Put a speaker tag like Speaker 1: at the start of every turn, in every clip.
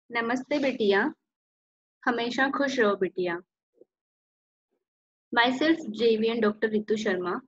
Speaker 1: नमस्ते बिटिया, हमेशा खुश रहो बिटिया। Myself JVN Dr. Ritu Sharma,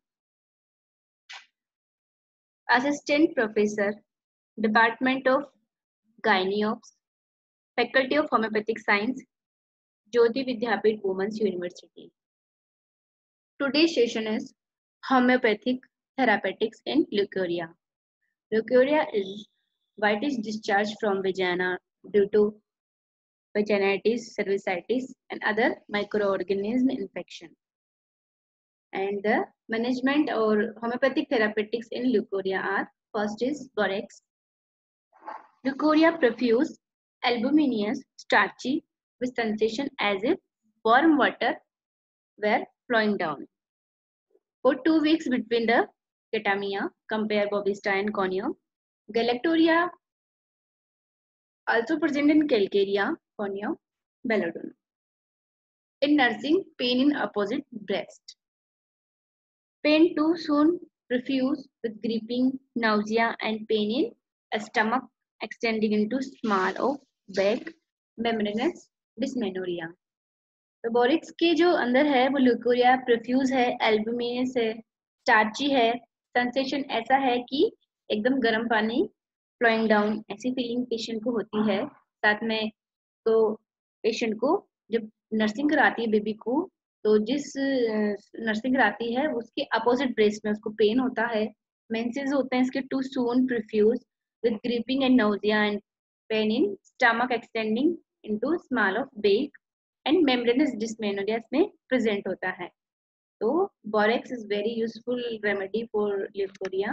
Speaker 1: Assistant Professor, Department of Gynaeops, Faculty of Homeopathic Science, Jyoti Vidyapeeth Women's University. Today's session is Homeopathic Therapeutics in Leukorrhea. Leukorrhea is whitish discharge from vagina due to vaginitis, cervicitis, and other microorganism infection. And the management or homeopathic therapeutics in leukorrhea are: first is borax. Leukorrhea profuse, albuminous, starchy, with sensation as if warm water were flowing down. For 2 weeks between the catamia, compare Bovista and Conio. Galactoria also present in Calcarea, Conio, Belladonna. In nursing, pain in opposite breast. Pain too soon, profuse with gripping, nausea and pain in a stomach extending into small of back, membranous dysmenorrhea. तो बोरिक्स के जो अंदर है वो leucorrhoea profuse है, albuminous है, starchy है, sensation ऐसा है कि एकदम गर्म पानी फ्लोइंग डाउन ऐसी फीलिंग पेशेंट को होती है। साथ में तो पेशेंट को जब नर्सिंग कराती है बेबी को, तो जिस नर्सिंग कराती है उसके अपोजिट ब्रेस्ट में उसको पेन होता है, मेंसेस होते हैं इसके too soon profuse with griping and nausea and pain in stomach extending into small of back and membranous dysmenorrhoea में प्रेजेंट होता है। तो borax is very useful remedy for leucorrhoea.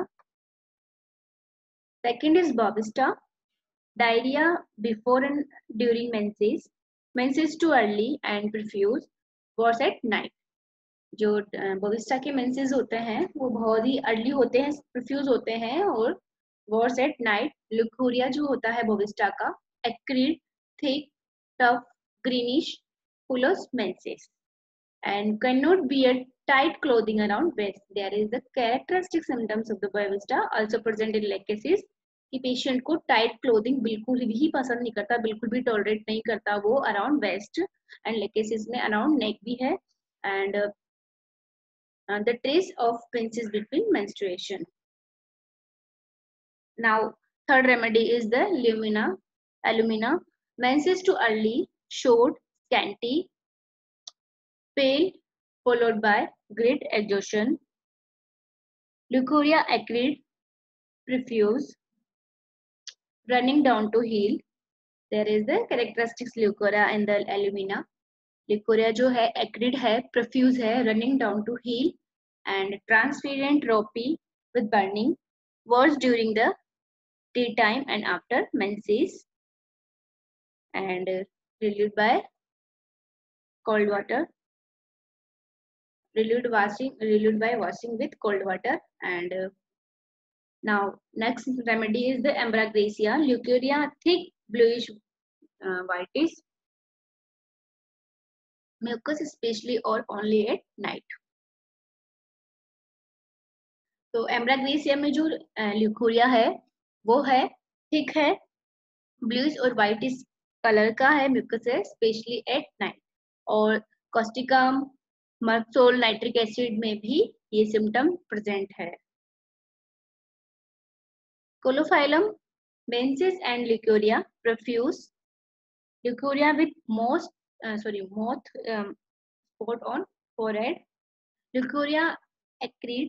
Speaker 1: Second is Bovista, diarrhoea before and during menses, menses too early and profuse, worse at night. जो Bovista के menses होते हैं वो बहुत ही अर्ली होते हैं, प्रोफ्यूज होते हैं और वॉर्स एट नाइट। ल्यूकोरिया जो होता है बोविस्टा का, acrid, thick, tough, greenish, full of menses and cannot wear tight clothing around waist. There is the characteristic symptoms of the Bovista also present in leg cases कि patient को tight clothing बिल्कुल भी पसंद नहीं करता, बिल्कुल भी टॉलरेट नहीं करता वो around waist, and leg cases में अराउंड नेक भी है, and the trace of pinches between menstruation. Now third remedy is the alumina. Menses too early, short, scanty, pale, followed by great exhaustion. Leukorrhea acrid, profuse, running down to heel. There is the characteristics leukorrhea in the alumina. Leukorrhea जो है acrid है, profuse है, running down to heel, and transparent, ropey with burning, worse during the daytime and after menses, and relieved by cold water. Relieved by washing with cold water. And now next remedy is the Ambragracia. Leukorrhea, thick bluish whitish, mucus especially or only at night. तो एम्ब्राग्रेसिया में जो leucorrhoea है वो है thick है, bluish और whitish colour का है, म्यूकस है स्पेशली एट नाइट। और कॉस्टिकम, मर्क्सोल, नाइट्रिक एसिड में भी ये सिम्टम प्रेजेंट है। Caulophyllum, menses and leukorrhea, profuse, leukorrhea with moth spot on forehead, leukorrhea acrid,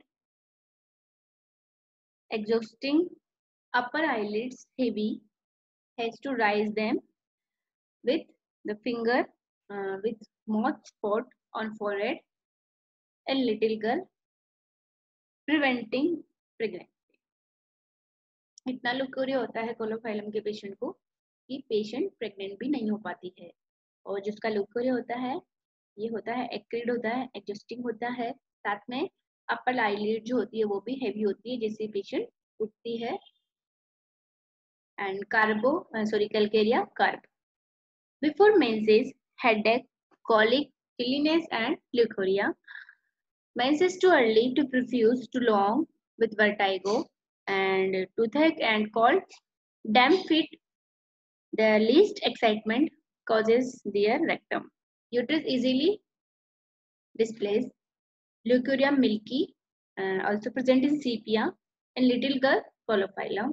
Speaker 1: exhausting, upper eyelids heavy, has to raise them with the finger, with moth spot on forehead, and little girl, preventing pregnancy. इतना leucorrhoea होता है कोलोफाइलम के patient को कि patient pregnant भी नहीं हो पाती है। और जिसका ल्यूकोरिया होता है ये होता है एक्रिड होता है, एडजस्टिंग होता है, साथ में अपर आईलिड जो होती है वो भी हेवी होती है जिससे पेशेंट उठती है। And Calcarea carb. Before menses, headache, colic, chilliness and leukorrhea. Menses too early to profuse, too long with vertigo and toothache and cold, damp feet, The least excitement causes their rectum. Uterus easily displays. Leukorrhea milky, also present in sepia and little girl colophila.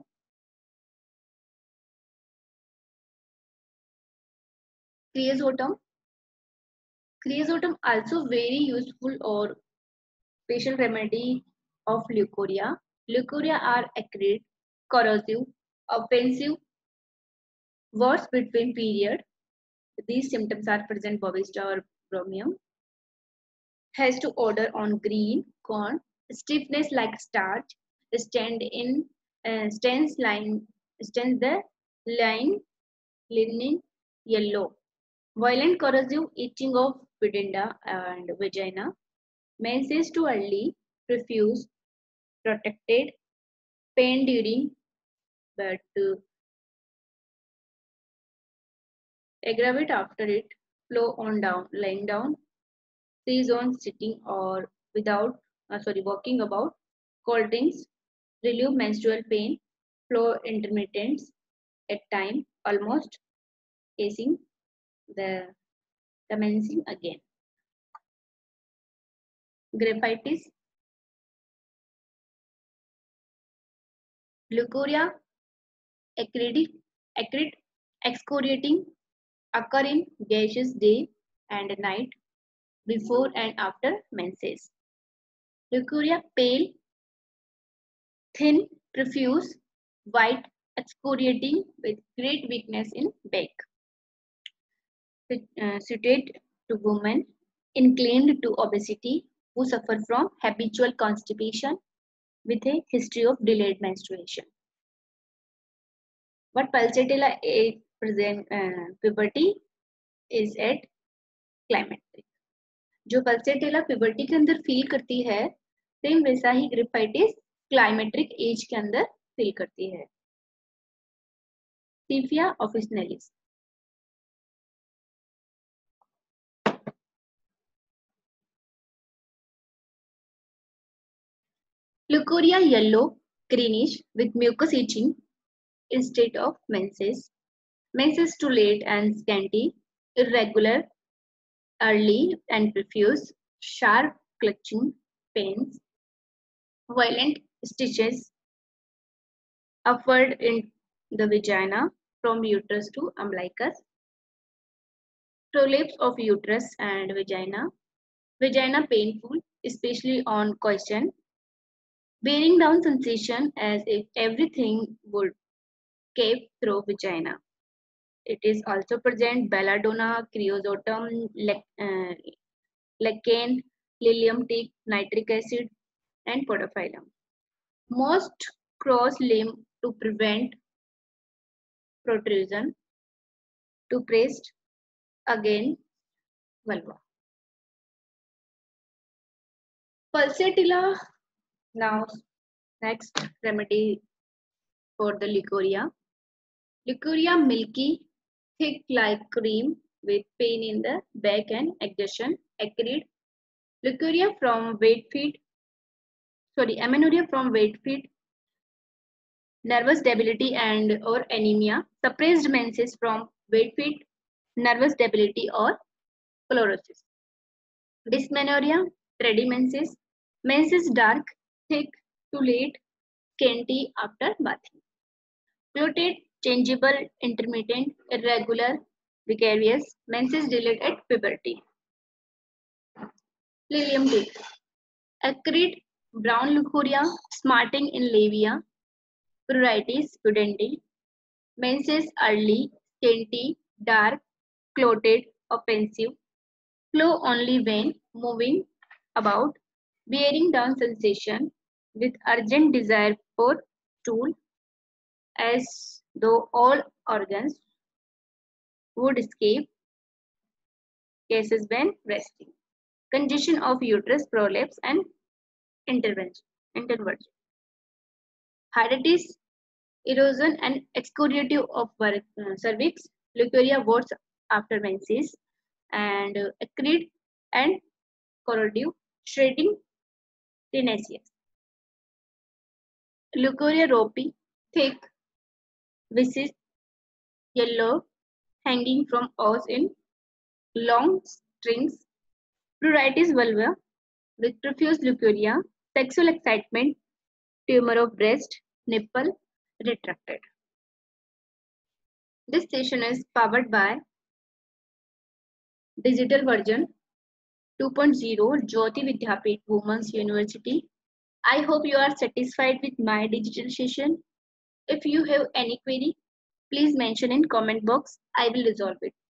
Speaker 1: Creosotum. Creosotum also very useful or special remedy of leukorrhea. Leukorrhea are acrid, corrosive, offensive, worse between period. These symptoms are present bovista or bromium. Has to odor on green corn, stiffness like starch, stands the line linen yellow, violent corrosive itching of pudenda and vagina, menses too early, profuse, protected, pain during but aggravate after it, flow on down, lying down, seize on sitting or without, walking about, cold drinks, relieve menstrual pain, flow intermittents at time, almost casing the commencing again. Graphitis, leukorrhea, acrid, excoriating, occur in gaseous day and night before and after menses. Leukorrhea pale, thin, profuse, white, excoriating with great weakness in back. Suited to women inclined to obesity who suffer from habitual constipation with a history of delayed menstruation. What pulsatilla age present puberty is at climacteric. जो Pulsatilla puberty के अंदर feel करती है same वैसा ही ग्रिफाइटिस climacteric as के अंदर feel करती है. सीफिया ऑफिसनेलिस. Leukorrhea yellow, greenish with mucus itching instead of menses. Menses too late and scanty, irregular, early and profuse, sharp clutching pains, violent stitches upward in the vagina from uterus to umbilicus, prolapse of uterus and vagina, vagina painful, especially on coition, bearing down sensation as if everything would cave through vagina. It is also present belladonna, creosotum, lichen, lilium tick, nitric acid, and podophyllum. Most cross limb to prevent protrusion, to pressed again vulva. Pulsatilla, now next remedy for the leukorrhea. Leukorrhea milky, thick like cream with pain in the back and exhaustion, acrid. Leukorrhea from weight feed, amenorrhea from weight feed, nervous debility and or anemia, suppressed menses from weight feed, nervous debility or chlorosis. Dysmenorrhea, thready menses, menses dark, thick, too late, scanty after bathing. Bloated, changeable, intermittent, irregular, vicarious, menses delayed at puberty. Lilium tick, acrid, brown leukorrhea, smarting in labia, pruritus pudentate, menses early, scanty, dark, clotted, offensive, flow only when moving about, bearing down sensation with urgent desire for stool, as though all organs would escape, cases when resting. Congestion of uterus, prolapse, and intervention. Hydatis, erosion and excoriative of cervix, leukorrhea warts after menses, and acrid and corrosive, shredding tenacious. Leukorrhea ropi, thick, viscid, yellow, hanging from ours in long strings, pruritus vulva with profuse leukorrhea, sexual excitement, tumor of breast, nipple, retracted. This session is powered by digital version 2.0 Jyoti Vidyapeeth Women's University. I hope you are satisfied with my digital session. If you have any query, please mention in comment box. I will resolve it.